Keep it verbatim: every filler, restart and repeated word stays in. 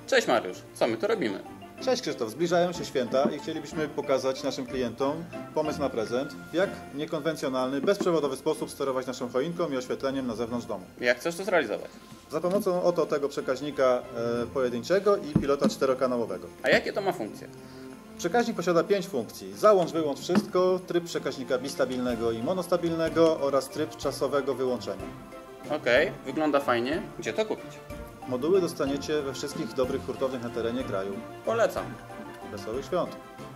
Cześć Mariusz, co my tu robimy? Cześć Krzysztof, zbliżają się święta i chcielibyśmy pokazać naszym klientom pomysł na prezent, jak w niekonwencjonalny, bezprzewodowy sposób sterować naszą choinką i oświetleniem na zewnątrz domu. Jak chcesz to zrealizować? Za pomocą oto tego przekaźnika e, pojedynczego i pilota czterokanałowego. A jakie to ma funkcje? Przekaźnik posiada pięć funkcji. Załącz, wyłącz wszystko, tryb przekaźnika bistabilnego i monostabilnego oraz tryb czasowego wyłączenia. Okej, wygląda fajnie. Gdzie to kupić? Moduły dostaniecie we wszystkich dobrych hurtowniach na terenie kraju. Polecam. Wesołych świąt!